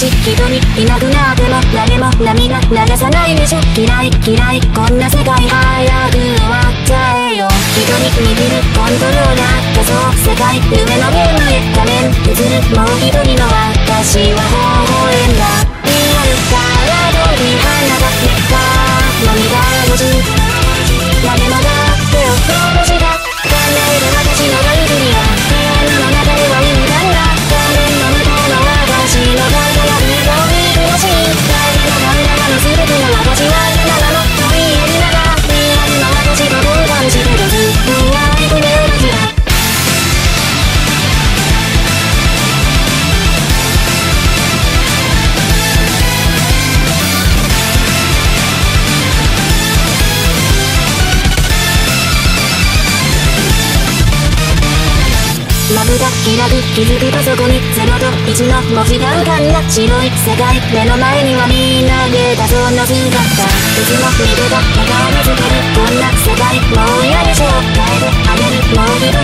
し人にいなくなっても誰も涙流さないでしょ。嫌い嫌いこんな世界早く終わっちゃえよ。人に握るコントローラー仮想世界夢のゲームへ画面映るもう一人の私は微笑んだ。リアルから遠い花が散ったのみが5時誰もが手を殺した考える私のライブには部屋の中では勇敢な画面の向こうの私の輝く顔に悔しい誰もが裏の全ての私は今なのと言えるならリアルの私と交換してるずっと愛く目を出すな。まぶた開く気づくとそこに0と1の文字が浮かんだ白い世界目の前にはみんなげたその姿いつも見てた笑顔がつけるこんな世界もう嫌でしょ変えてあげるもう一人